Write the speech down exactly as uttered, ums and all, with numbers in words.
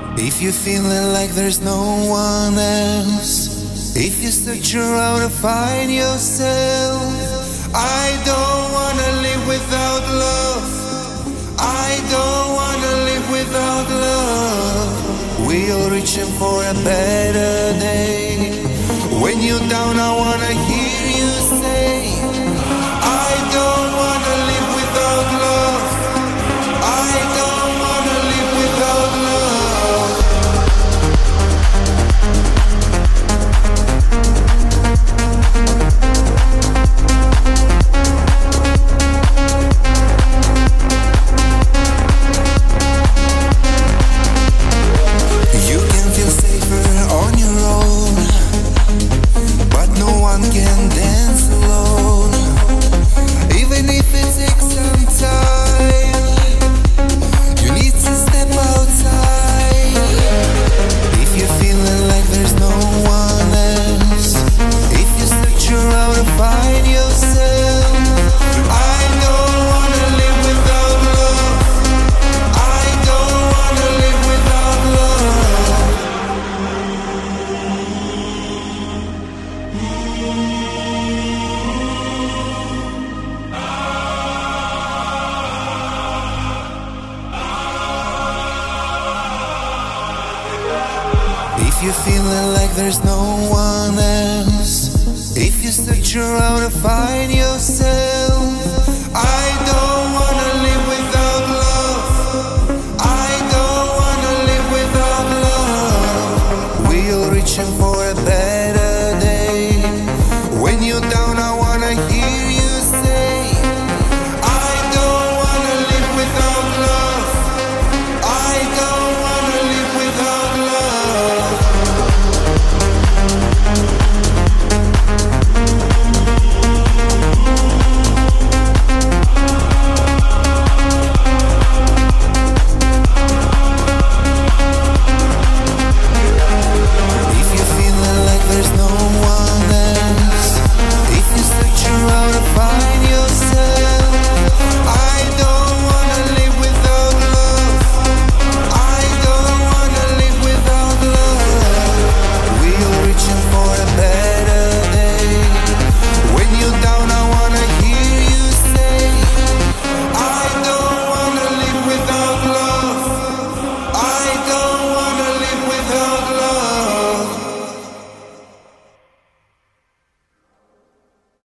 If you're feeling like there's no one else, if you search around to find yourself, I don't wanna live without love. I don't wanna live without love. We are reaching for a better day. When you're down, I wanna hear you say, I don't wanna live without love. I don't wanna live without love. You can feel safer on your own, but no one can dance alone. Even if it takes some time, you need to step outside. If you're feeling like there's no one else, if you search around to find yourself, I don't wanna live without love. I don't wanna live without love. If you're feeling like there's no one else, if you search around to find yourself, I don't wanna live without love. I don't wanna live without love. We are reaching for